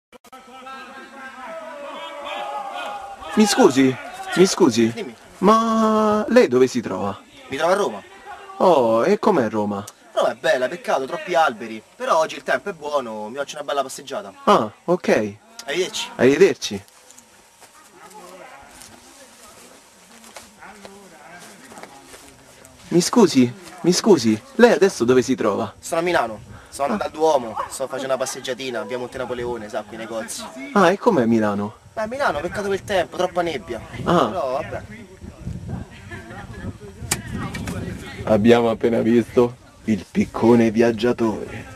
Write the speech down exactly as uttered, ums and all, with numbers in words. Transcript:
Mi scusi? Mi scusi? Dimmi. Ma lei dove si trova? Mi trovo a Roma. Oh, e com'è Roma? Roma è bella, peccato, troppi alberi. Però oggi il tempo è buono, mi faccio una bella passeggiata. Ah, ok. Arrivederci. Arrivederci. Mi scusi? Mi scusi? Lei adesso dove si trova? Sono a Milano, sono andando al Duomo, sto facendo una passeggiatina, via Monte Napoleone, sa, qui i negozi. Ah, e com'è Milano? Beh, a Milano, peccato per il tempo, troppa nebbia. Ah. Però vabbè. Abbiamo appena visto il piccone viaggiatore.